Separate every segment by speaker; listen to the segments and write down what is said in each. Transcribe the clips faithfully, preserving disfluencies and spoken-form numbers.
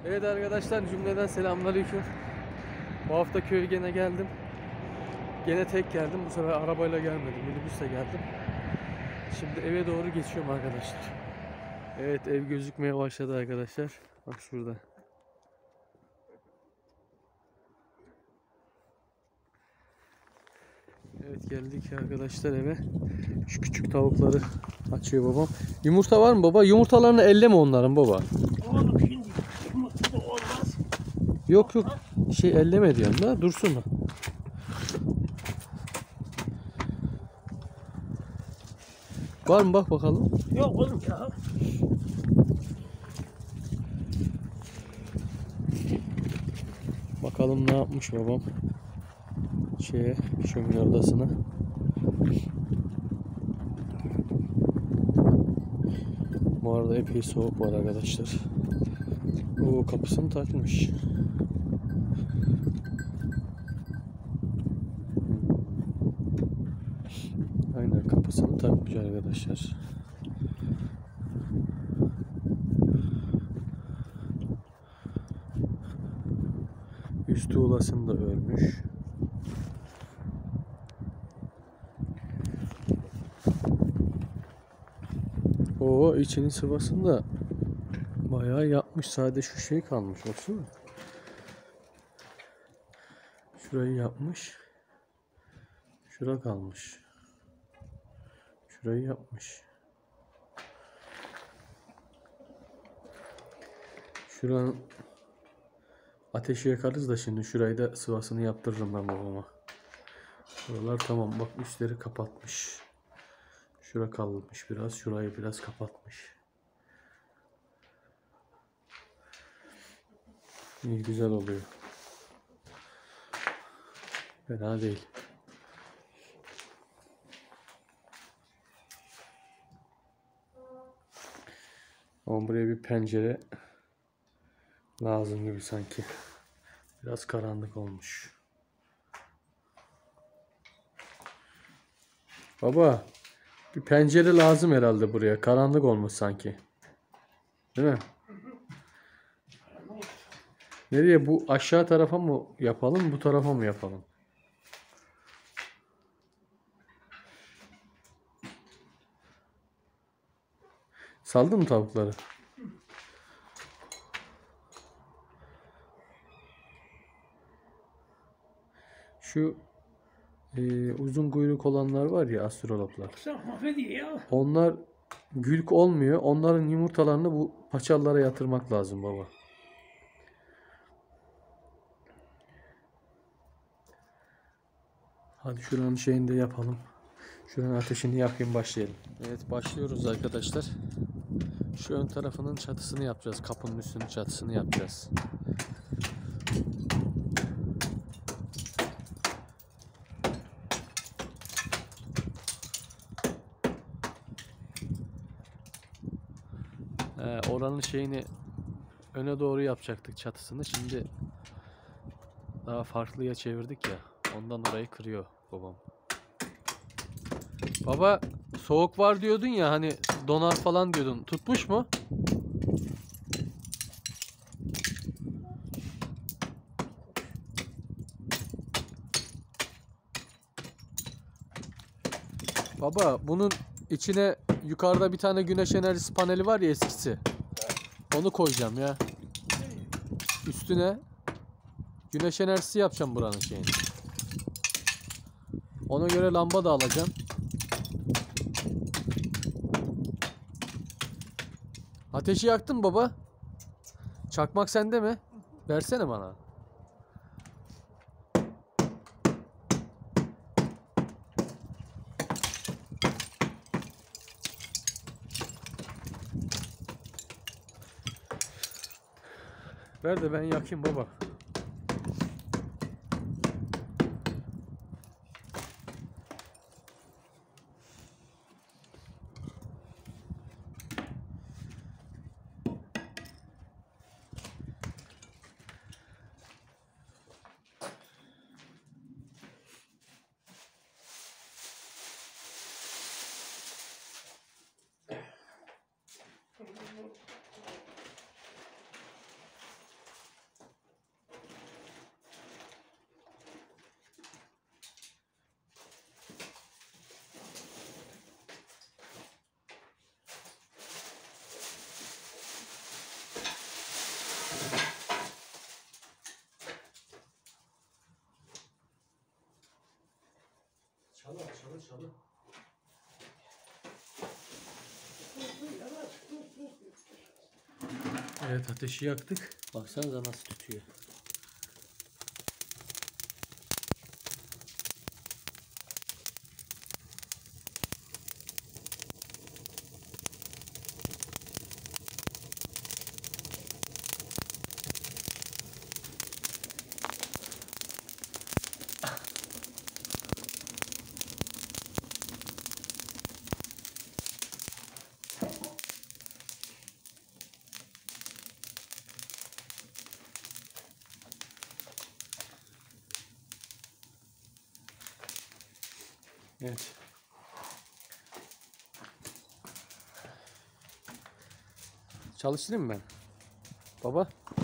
Speaker 1: Evet arkadaşlar, cümleden selamünaleyküm. Bu hafta köye gene geldim. Gene tek geldim. Bu sefer arabayla gelmedim. Minibüsle geldim. Şimdi eve doğru geçiyorum arkadaşlar. Evet, ev gözükmeye başladı arkadaşlar. Bak şurada. Evet, geldik arkadaşlar eve. Şu küçük tavukları açıyor babam. Yumurta var mı baba? Yumurtalarını elleme onların baba.
Speaker 2: Oğlum şimdi yumurta da olmaz.
Speaker 1: Yok yok, şey elleme diyorum da dursun mu? Var mı bak bakalım.
Speaker 2: Yok oğlum ya.
Speaker 1: Bakalım ne yapmış babam. Şeye, şömine odasına. Bu arada epey soğuk var arkadaşlar. O kapısını takmış. Aynen, kapısını takmış arkadaşlar. Üst tuğlasını da örmüş. O içinin sıvasını da bayağı yapmış. Sadece şu şey kalmış. Baksana. Şurayı yapmış. Şura kalmış. Şurayı yapmış. Şuranın ateşi yakarız da şimdi şurayı da sıvasını yaptırırım ben babama. Buralar tamam. Bak, üstleri kapatmış. Şura kalmış biraz. Şurayı biraz kapatmış. İyi, güzel oluyor. Fena değil. Ama buraya bir pencere lazım gibi sanki. Biraz karanlık olmuş. Baba, bir pencere lazım herhalde buraya. Karanlık olmuş sanki. Değil mi? Nereye? Bu aşağı tarafa mı yapalım, bu tarafa mı yapalım? Saldın mı tavukları? Şu e, uzun kuyruk olanlar var ya, astroloplar.
Speaker 2: Baksana mahvediyor ya.
Speaker 1: Onlar gülk olmuyor. Onların yumurtalarını bu paçalara yatırmak lazım baba. Hadi şuranın şeyini de yapalım. Şuranın ateşini yakayım, başlayalım. Evet, başlıyoruz arkadaşlar. Şu ön tarafının çatısını yapacağız. Kapının üstünün çatısını yapacağız. Ee, oranın şeyini öne doğru yapacaktık, çatısını. Şimdi daha farklıya çevirdik ya. Ondan orayı kırıyor babam. Baba, soğuk var diyordun ya, hani donar falan diyordun. Tutmuş mu? Baba, bunun içine yukarıda bir tane güneş enerjisi paneli var ya, eskisi. Onu koyacağım ya. Üstüne güneş enerjisi yapacağım buranın şeyini. Ona göre lamba da alacağım. Ateşi yaktın baba. Çakmak sende mi? Versene bana. Ver de ben yakayım baba. çalışalım. Evet, ateşi yaktık. Baksanıza nasıl tutuyor. Evet. Çalıştırayım mı ben? Baba.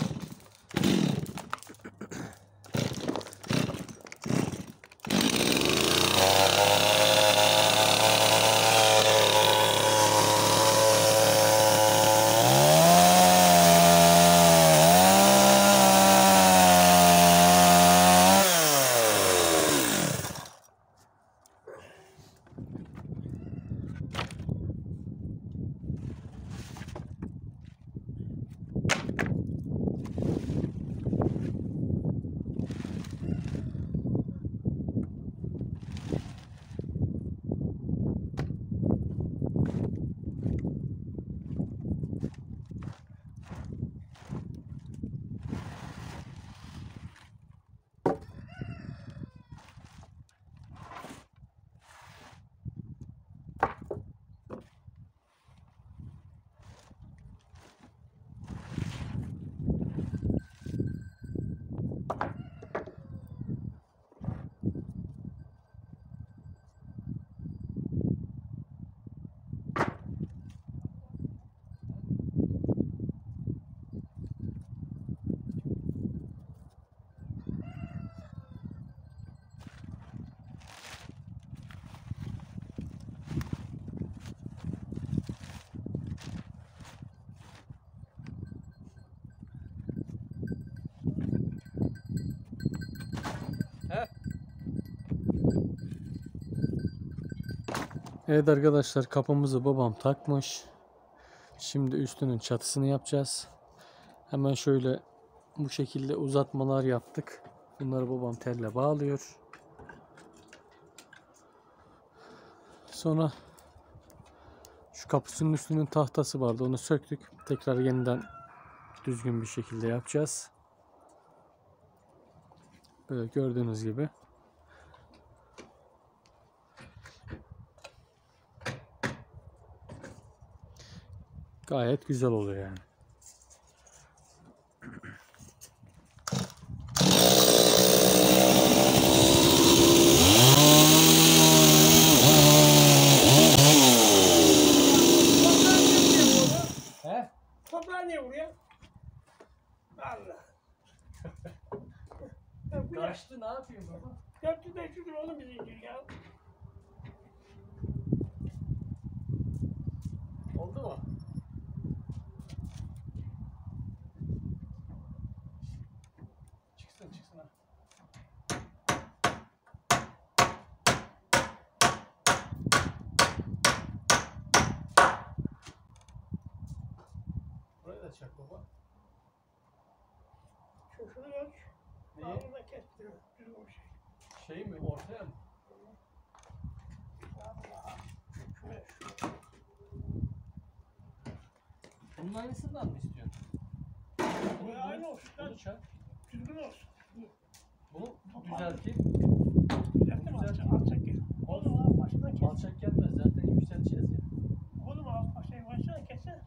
Speaker 1: Evet arkadaşlar, kapımızı babam takmış. Şimdi üstünün çatısını yapacağız. Hemen şöyle bu şekilde uzatmalar yaptık. Bunları babam telle bağlıyor. Sonra şu kapısının üstünün tahtası vardı, onu söktük. Tekrar yeniden düzgün bir şekilde yapacağız. Böyle gördüğünüz gibi. Gayet güzel oluyor yani. He?
Speaker 2: Toprağı niye vuruyor? Allah.
Speaker 1: Kaçtı, ne yapayım baba?
Speaker 2: dört yüz beş yüz lira oğlum bizim ya.
Speaker 1: Oldu mu? Çıksın çıksın ha. Burayı da çak baba.
Speaker 2: Şu şunu ölç.
Speaker 1: Neyi?
Speaker 2: Ağzına kestiriyor. Düz bir şey.
Speaker 1: Şey mi, ortaya mı?
Speaker 2: Allah. Şuraya şu.
Speaker 1: Bunun aynısından mı istiyorsun?
Speaker 2: Bu aynı olsun.
Speaker 1: Bunu çak.
Speaker 2: Düzgün olsun.
Speaker 1: Bunu düzelteyim.
Speaker 2: Düzelttim mi? Alçak, alçak gel. Oğlum al başına kes.
Speaker 1: Alçak gelmez, zaten yükselteceğiz ya.
Speaker 2: Oğlum al başına başına kesse.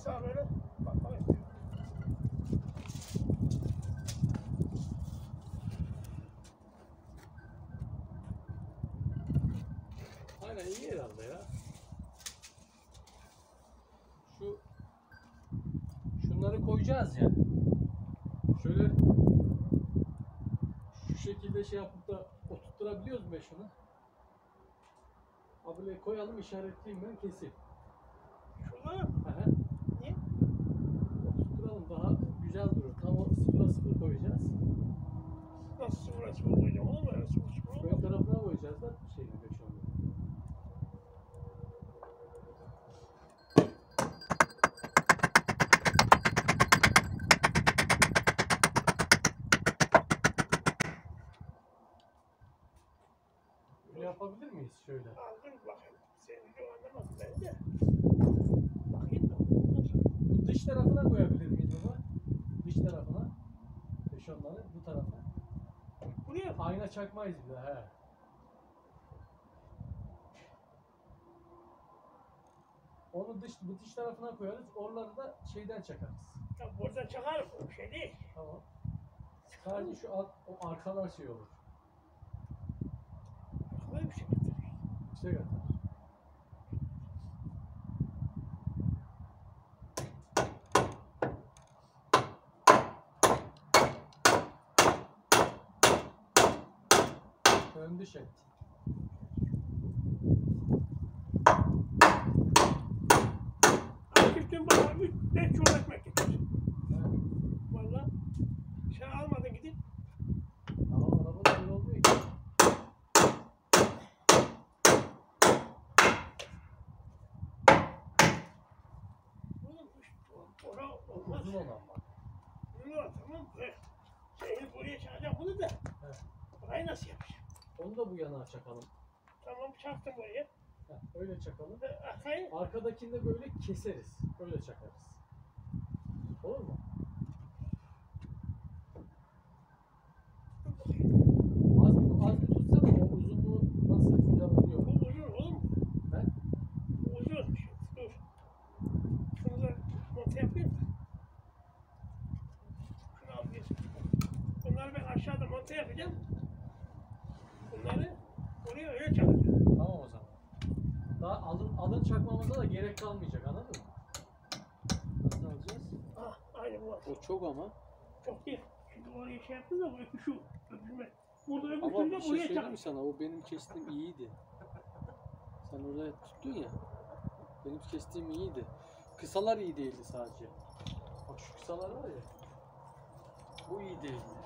Speaker 2: sağa böyle. Bak bak istiyor.
Speaker 1: Aynen iyi herhalde ya. Şu şunları koyacağız ya. Şöyle şu şekilde şey yapıp da oturtturabiliyoruz be şunu. Abi koyalım, işaretleyeyim, ben keseyim.
Speaker 2: Şurada mı?
Speaker 1: Aha.
Speaker 2: Niye?
Speaker 1: Oturtturalım, daha güzel durur. Tam o sıfıra sıfır koyacağız.
Speaker 2: Nasıl sıfıra sıfır koyacağım? Olur mu öyle sıfır sıfır? Olur
Speaker 1: Ön
Speaker 2: mu?
Speaker 1: tarafına koyacağız da şeyini beş onu. Böyle yapabilir miyiz şöyle?
Speaker 2: Al dur bakayım. Sen video anlamadın bence. Bakayım da. Nasıl?
Speaker 1: Bu dış tarafına koyabilir miyiz baba? Dış tarafına. Beş onları bu tarafa.
Speaker 2: Buraya mı?
Speaker 1: Ayna çakmayız bir daha he. Onu dış, bu dış tarafına koyarız. Oraları da şeyden çakarız.
Speaker 2: Ya buradan çakarım. O bir şey değil.
Speaker 1: Tamam. Sadece şu alt, o arkalar şey olur.
Speaker 2: Böyle bir şey getir.
Speaker 1: İşte kadar. Ön dış et.
Speaker 2: Akif'ten bana bir beş çuval ekmek getir.
Speaker 1: Evet.
Speaker 2: Valla. Sen almadın gidip.
Speaker 1: Tamam, arabada öyle olmuyor ki.
Speaker 2: Oğlum bu ora olmaz.
Speaker 1: Uzun olan bak.
Speaker 2: Bunu al tamam mı? He. Seni buraya çağıracağım bunu da.
Speaker 1: Evet.
Speaker 2: Burayı nasıl yapacağım?
Speaker 1: Onu da bu yana çakalım.
Speaker 2: Tamam çaktım buraya.
Speaker 1: Heh, öyle çakalım.
Speaker 2: Ve arkayı
Speaker 1: Arkadakini de böyle keseriz. Öyle çakarız. Olur mu? Az bir, az bir tutsana, o uzunluğu nasıl güzel oluyor.
Speaker 2: bu uzun oğlum.
Speaker 1: He?
Speaker 2: Bu uzun. Dur. Şunu da monte yapayım da. Şunu al bir. Bunları ben aşağıda monte yapacağım. Bunları oraya öyle çakacağım.
Speaker 1: Tamam o zaman. Daha alın, alın çakmamıza da gerek kalmayacak, anladın mı? Nasıl alacağız?
Speaker 2: Ah aynı bu var.
Speaker 1: O çok ama.
Speaker 2: Çok değil. Şimdi oraya şey yaptın da bu öpüşü. Öpüşme. Burada
Speaker 1: Ama
Speaker 2: öpüşünce
Speaker 1: bir şey
Speaker 2: buraya
Speaker 1: söyleyeyim mi
Speaker 2: çak.
Speaker 1: sana? O benim kestiğim iyiydi. Sen oraya tuttun ya. Benim kestiğim iyiydi. Kısalar iyi değildi sadece. Bak şu kısalar var ya. Bu iyi değildi.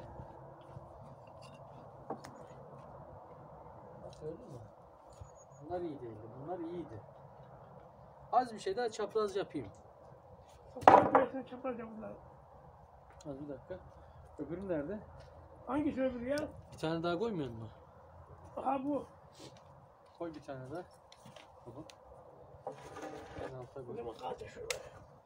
Speaker 1: Bak gördün mü? Bunlar iyi değildi. Bunlar iyiydi. Az bir şey daha çapraz yapayım.
Speaker 2: Sokakta çapacağım bunları.
Speaker 1: Az bir dakika. Öbürü nerede?
Speaker 2: Hangisi öbürü ya?
Speaker 1: Bir tane daha koymuyor musun?
Speaker 2: Aha bu.
Speaker 1: Koy bir tane daha. Bunu. En alta
Speaker 2: O
Speaker 1: koy.
Speaker 2: zaman kaldır şuraya.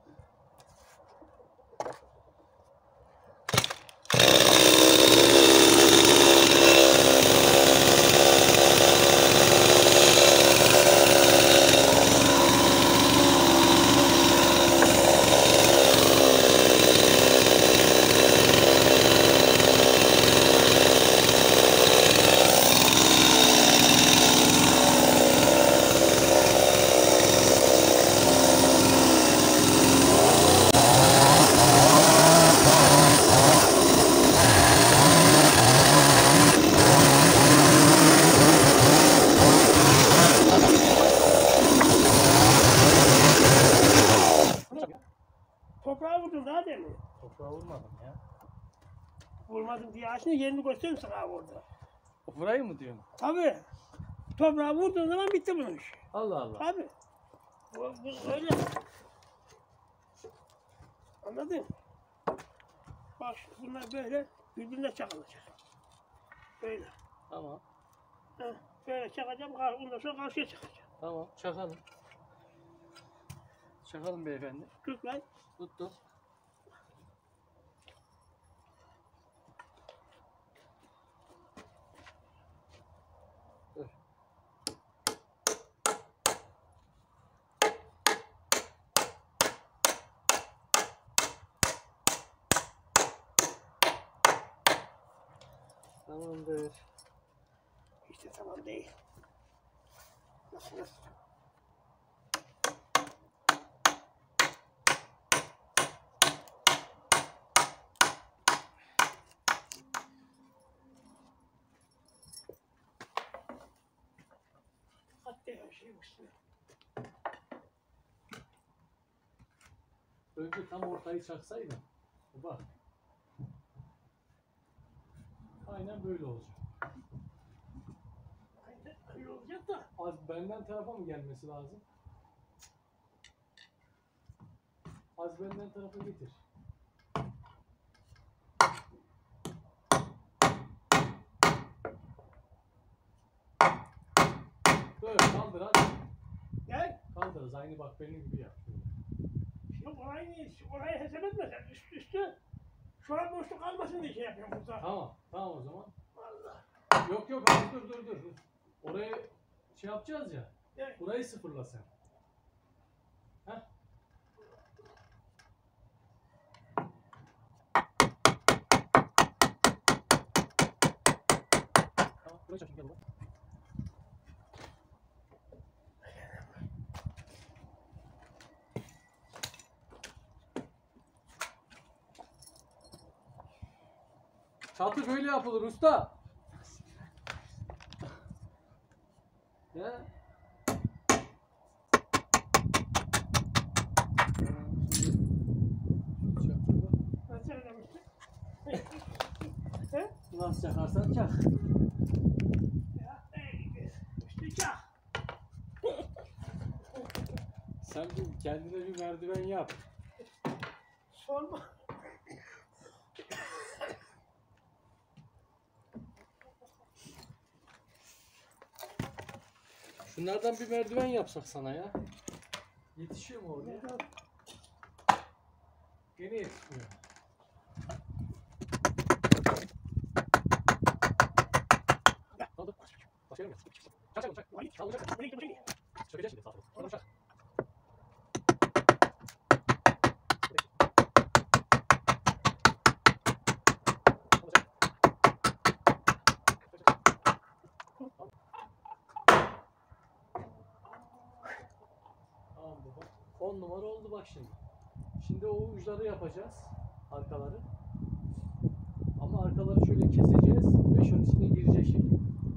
Speaker 2: Toprağa vurdun daha demin.
Speaker 1: Toprağa vurmadım ya.
Speaker 2: Vurmadım diye açını yerini göstereyim sana orada.
Speaker 1: O burayı mı diyorsun?
Speaker 2: Tabii. Toprağa vurduğun zaman bitti bunun işi.
Speaker 1: Allah Allah.
Speaker 2: Tabii. Bu, bu öyle. Anladın? Bak bunlar böyle birbirine çakılacak. Böyle.
Speaker 1: Tamam.
Speaker 2: Heh, böyle çakacağım, kar- ondan sonra karşıya çakacağım.
Speaker 1: Tamam. Çakalım. Çakalım beyefendi.
Speaker 2: Tut lan.
Speaker 1: Tuttum. Dur. Tamamdır.
Speaker 2: İşte tamam değil. Nasıl nasıl? Hatta her şey üstüne.
Speaker 1: Önce tam ortayı çaksaydın. Bak. Aynen böyle olacak.
Speaker 2: Aynen öyle olacak da.
Speaker 1: Az benden tarafa mı gelmesi lazım? Az benden tarafa getir. Böyle kaldır hadi.
Speaker 2: Gel.
Speaker 1: Kaldırız aynı bak benim gibi yap.
Speaker 2: Yok orayı değil. Orayı hesap etme sen. Üst üstü. Şu an boşluk kalmasın diye şey yapıyorum burada.
Speaker 1: Tamam tamam o zaman.
Speaker 2: Allah.
Speaker 1: Yok yok abi dur dur dur. Orayı şey yapacağız ya.
Speaker 2: Gel.
Speaker 1: Burayı sıfırla sen. Heh. Tamam burayı çekeyim gel baba. Çatı böyle yapılır usta. Ya.
Speaker 2: Nasıl oynamıştın? He?
Speaker 1: Nasıl çakarsan çak.
Speaker 2: Ya neydi? Üstü çak.
Speaker 1: Sen bir kendine bir merdiven yap.
Speaker 2: Sorma.
Speaker 1: Şunlardan bir merdiven yapsak sana ya. Yetişiyor mu oraya? Gene yetişmiyor. Kaldır. Başka yere mi? Çak çak çak. Kaldır çak. Çökecek şimdi sağ tarafa. Çak. Tamam baba. on numara oldu bak şimdi. Şimdi o uçları yapacağız. Arkaları. Ama arkaları şöyle keseceğiz. beş on içine girecek şekilde.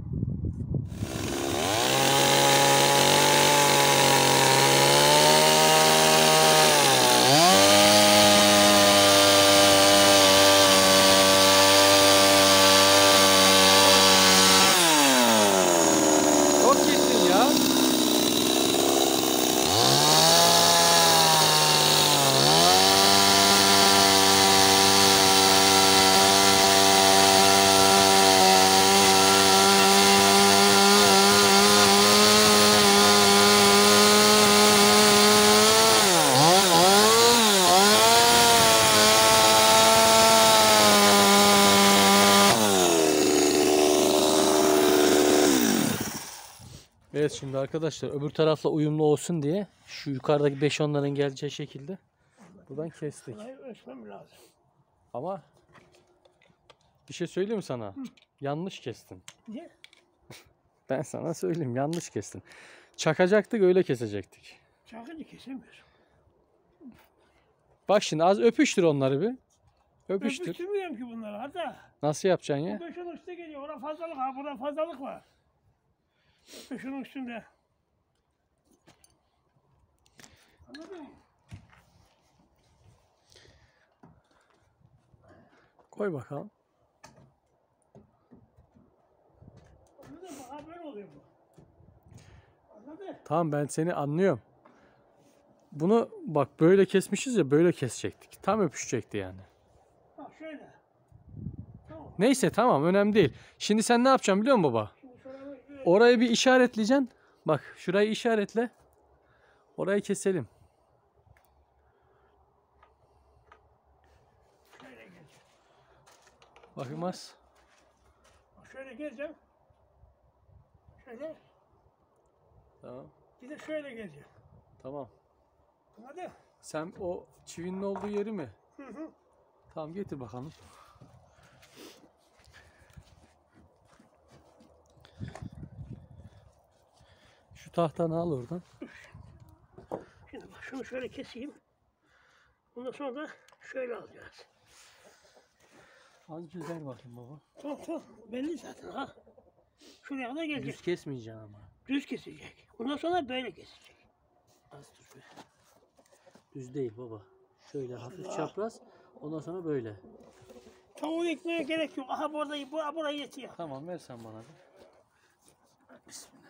Speaker 1: Çok gittin ya. Evet şimdi arkadaşlar öbür tarafla uyumlu olsun diye şu yukarıdaki beş onların geleceği şekilde buradan kestik.
Speaker 2: Burayı ölçmem lazım.
Speaker 1: Ama bir şey söyleyeyim mi sana? Hı. Yanlış kestin.
Speaker 2: Niye?
Speaker 1: Ben sana söyleyeyim yanlış kestin. Çakacaktık öyle kesecektik.
Speaker 2: Çakıcı kesemiyorsun.
Speaker 1: Bak şimdi az öpüştür onları bir. Öpüştür.
Speaker 2: Öpüştürmüyorum ki bunları hatta.
Speaker 1: Nasıl yapacaksın ya?
Speaker 2: Bu beşin üstüne geliyor. Orada fazlalık var. Burada fazlalık var. Beşin üstünde. Anladın mı?
Speaker 1: Koy bakalım.
Speaker 2: Anladın mı? Ha böyle oluyor bu. Anladın?
Speaker 1: Tamam ben seni anlıyorum. Bunu bak böyle kesmişiz ya böyle kesecektik. Tam öpüşecekti yani.
Speaker 2: Bak şöyle. Tamam.
Speaker 1: Neyse tamam önemli değil. Şimdi sen ne yapacaksın biliyor musun baba?
Speaker 2: Şimdi şöyle bir-
Speaker 1: Orayı bir işaretleyeceksin. Bak şurayı işaretle. Orayı keselim.
Speaker 2: şöyle geleceğim.
Speaker 1: Bakayım az.
Speaker 2: Bak şöyle geleceğim. Şöyle.
Speaker 1: Tamam.
Speaker 2: Bir de şöyle geleceğim.
Speaker 1: Tamam.
Speaker 2: Anladın?
Speaker 1: Sen o çivinin olduğu yeri mi?
Speaker 2: Hı hı.
Speaker 1: Tamam getir bakalım. tahtanı al oradan.
Speaker 2: Şimdi bak şunu şöyle keseyim. Ondan sonra da şöyle alacağız.
Speaker 1: Az güzel bakayım baba.
Speaker 2: Tamam tamam. Belli zaten ha. Şuraya kadar gelecek.
Speaker 1: Düz kesmeyeceksin ama.
Speaker 2: Düz kesecek. Ondan sonra böyle kesecek.
Speaker 1: Az dur be. Düz değil baba. Şöyle hafif çapraz. Ondan sonra böyle.
Speaker 2: Tavuğu ekmeye gerek yok. Aha burada, bu buraya yetiyor.
Speaker 1: Tamam ver sen bana bir. Bismillah.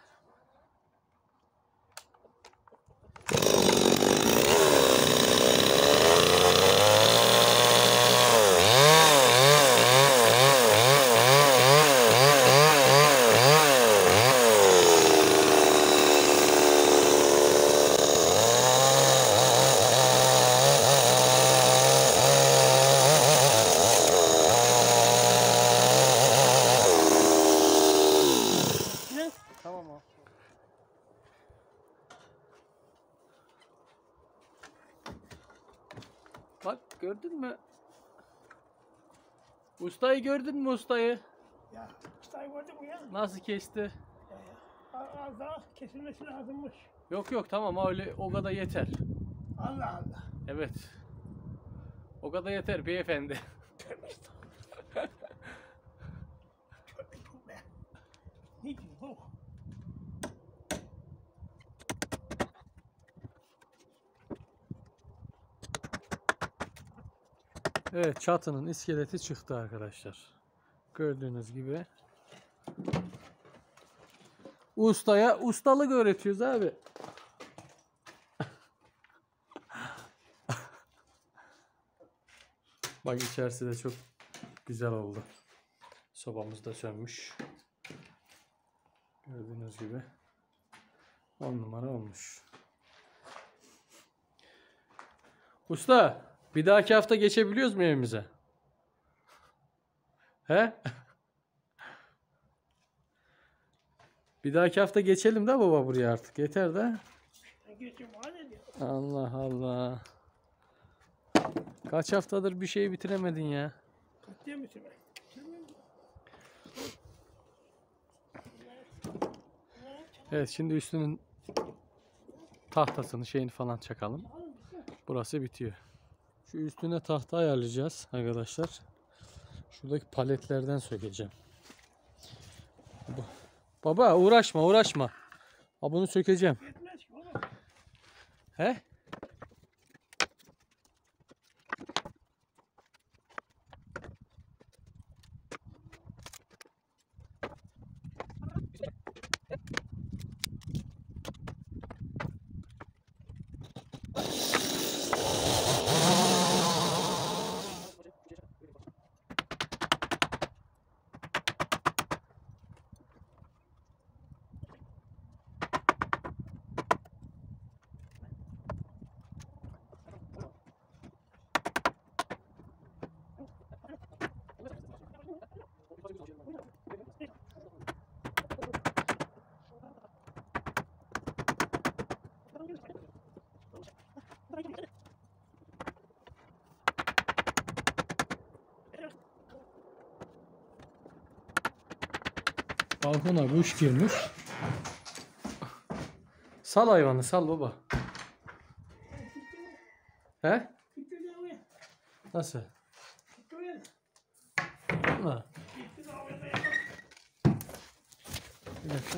Speaker 2: Ne?
Speaker 1: Tamam abi. Bak gördün mü? Ustayı gördün mü ustayı?
Speaker 2: Ya ustayı gördün mü ya?
Speaker 1: Nasıl kesti?
Speaker 2: Ya, ya. Az daha kesilmesi lazımmış.
Speaker 1: Yok yok tamam öyle o kadar yeter.
Speaker 2: Allah Allah.
Speaker 1: Evet. O kadar yeter beyefendi.
Speaker 2: Tövbe estağfurullah. Tövbe tövbe. Ne diyor bu?
Speaker 1: Evet çatının iskeleti çıktı arkadaşlar. Gördüğünüz gibi. Ustaya ustalık öğretiyoruz abi. Bak içerisi de çok güzel oldu. Sobamız da sönmüş. Gördüğünüz gibi. on numara olmuş. Usta, bir dahaki hafta geçebiliyoruz mu evimize? He? Bir dahaki hafta geçelim de baba buraya artık. Yeter de.
Speaker 2: Geçim var ne diyor?
Speaker 1: Allah Allah. Kaç haftadır bir şey bitiremedin ya.
Speaker 2: Katliam bitirme.
Speaker 1: Evet şimdi üstünün tahtasını şeyini falan çakalım. Burası bitiyor. Şu üstüne tahta ayarlayacağız arkadaşlar. Şuradaki paletlerden sökeceğim. Baba uğraşma uğraşma. Ha, bunu sökeceğim.
Speaker 2: Yetmez ki oğlum.
Speaker 1: He? Balkona kuş girmiş. Sal hayvanı sal baba. He?
Speaker 2: Gitti de oraya.
Speaker 1: Nasıl?
Speaker 2: Gitti oraya.
Speaker 1: Ha,
Speaker 2: Gitti de oraya da yapalım.
Speaker 1: bir dakika.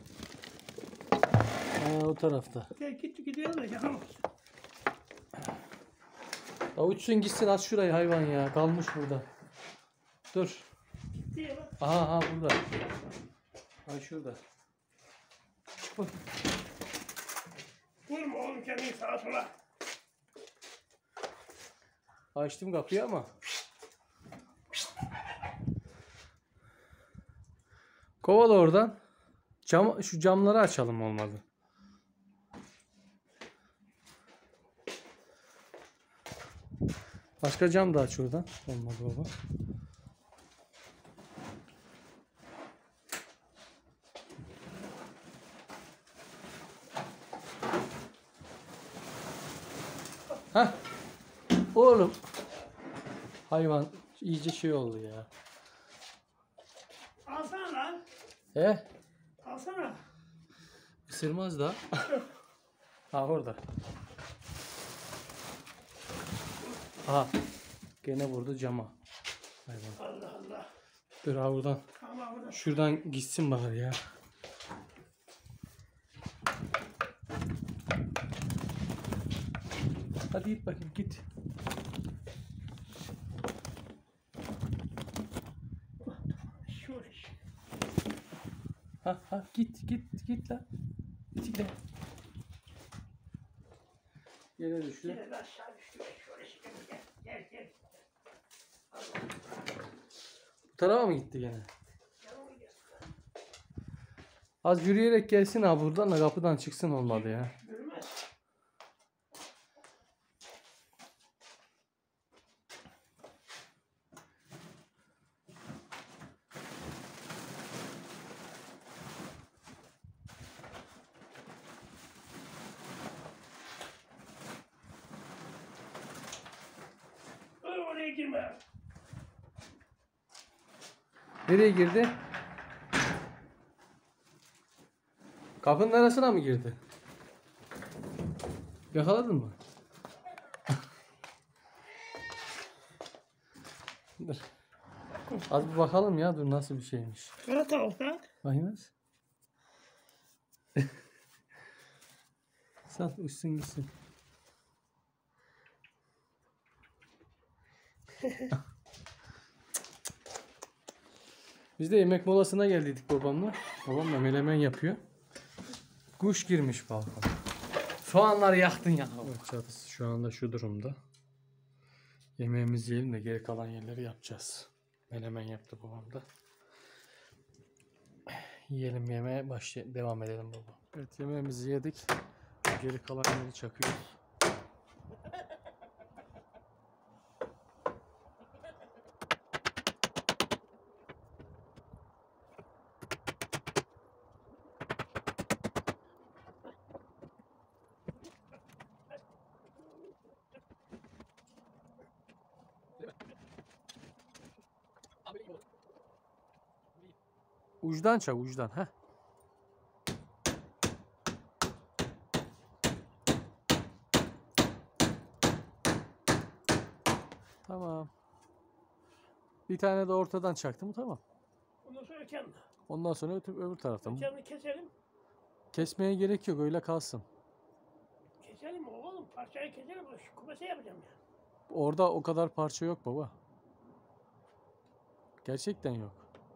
Speaker 1: Ha, o tarafta.
Speaker 2: Gel gitti gidiyor da yapamaz.
Speaker 1: Ya uçsun gitsin az şurayı hayvan ya. Kalmış burada. Dur.
Speaker 2: Gitti ya bak.
Speaker 1: Aha aha burada. Ha şurada. Çık bak.
Speaker 2: Vurma oğlum kendini sağa sola.
Speaker 1: Açtım kapıyı ama. Kovala oradan. Cam, şu camları açalım olmadı. Başka cam da aç oradan. Olmadı baba. Hah. Oğlum. Hayvan iyice şey oldu ya.
Speaker 2: Alsana lan.
Speaker 1: He?
Speaker 2: Alsana.
Speaker 1: Isırmaz da. Ha orada. Aha. Gene vurdu cama. Hayvan.
Speaker 2: Allah Allah.
Speaker 1: Dur ha buradan.
Speaker 2: Allah Allah.
Speaker 1: Şuradan gitsin bari ya. Hadi git bakayım git.
Speaker 2: Şöyle şey.
Speaker 1: Ha ha git git git lan. Git git. Yere düştü.
Speaker 2: Yine de aşağı düştü. Şöyle şey. Gel gel gel.
Speaker 1: Bu tarafa mı gitti gene?
Speaker 2: Yanıma gel.
Speaker 1: Az yürüyerek gelsin ha buradan da kapıdan çıksın olmadı ya.
Speaker 2: Yürümez. Öyle oraya girme.
Speaker 1: Nereye girdi? Kapının arasına mı girdi? Yakaladın mı? Dur. Az bir bakalım ya dur nasıl bir şeymiş.
Speaker 2: Kara tavuk da.
Speaker 1: Bakayım. Sal uçsun gitsin. Biz de yemek molasına geldiydik babamla. Babam da menemen yapıyor. Kuş girmiş balkona. Soğanları yaktın ya. Evet, çatısı şu anda şu durumda. Yemeğimizi yiyelim de geri kalan yerleri yapacağız. Menemen yaptı babam da. Yiyelim yemeğe başlayalım. Devam edelim baba. Evet yemeğimizi yedik. Geri kalan yeri çakıyoruz. Uçtan çak uçtan ha. Tamam. Bir tane de ortadan çaktım tamam.
Speaker 2: Ondan sonra kendi.
Speaker 1: Ondan sonra ötü, öbür taraftan.
Speaker 2: Kendi keselim.
Speaker 1: Kesmeye gerek yok öyle kalsın.
Speaker 2: Keselim oğlum. Parçayı keselim. Şu kumese yapacağım ya.
Speaker 1: Orada o kadar parça yok baba. Gerçekten yok.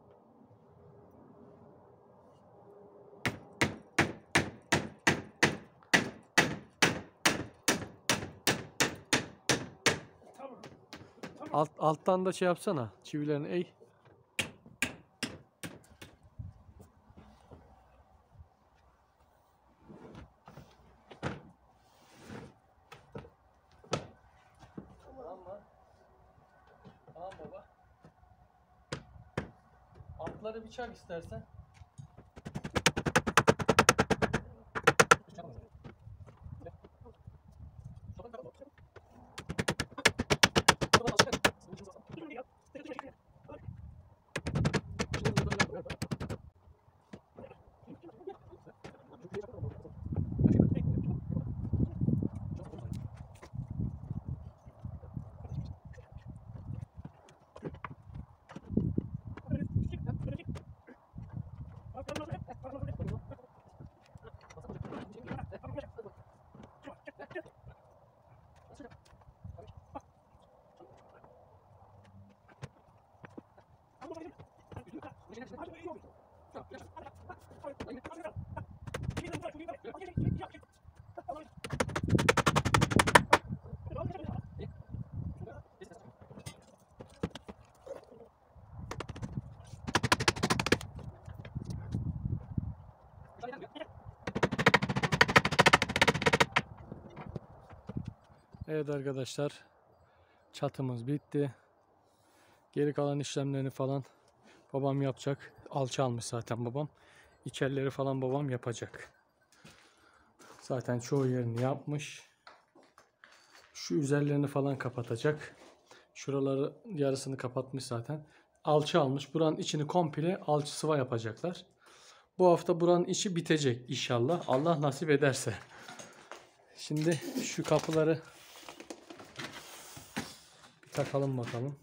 Speaker 2: Tamam. Tamam.
Speaker 1: Alt, alttan da şey yapsana. Çivilerini eğ. Tamam mı? Tamam baba. Altları bir çak istersen. Evet arkadaşlar, çatımız bitti. Geri kalan işlemlerini falan babam yapacak. Alçı almış zaten babam. İçerileri falan babam yapacak. Zaten çoğu yerini yapmış. Şu üzerlerini falan kapatacak. Şuraları yarısını kapatmış zaten. Alçı almış. Buranın içini komple alçı sıva yapacaklar. Bu hafta buranın işi bitecek inşallah. Allah nasip ederse. Şimdi şu kapıları bir takalım bakalım.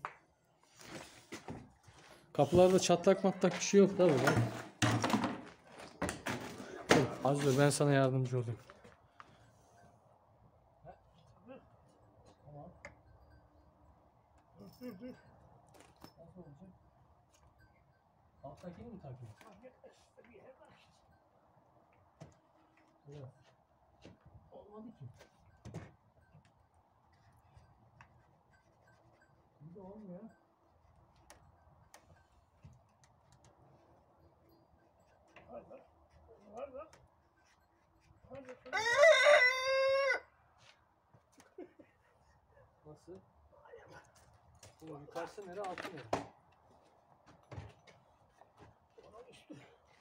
Speaker 1: Kapılarda çatlak matlak bir şey yok da burada. Dur, az dur, ben sana yardımcı olayım. Tamam.
Speaker 2: Dur dur.
Speaker 1: Nasıl olacak? Alttakini mi takayım? Evet. Olmadı ki. Bir de olmuyor.
Speaker 2: Var bak. Var bak. Var bak.
Speaker 1: Nasıl? Bu yukarısı nere, altı nere?
Speaker 2: Onun üstü.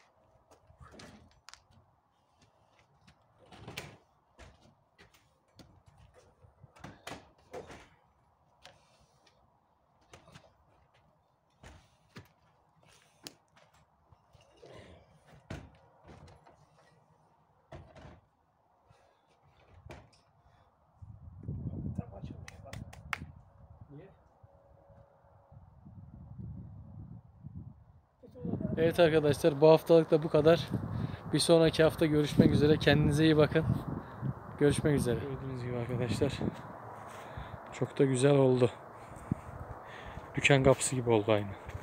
Speaker 2: Tam açılmıyor bak.
Speaker 1: Niye?
Speaker 2: Tut onu.
Speaker 1: Evet arkadaşlar, bu haftalık da bu kadar. Bir sonraki hafta görüşmek üzere. Kendinize iyi bakın. Görüşmek üzere. Gördüğünüz gibi arkadaşlar, çok da güzel oldu. Dükkan kapısı gibi oldu aynı.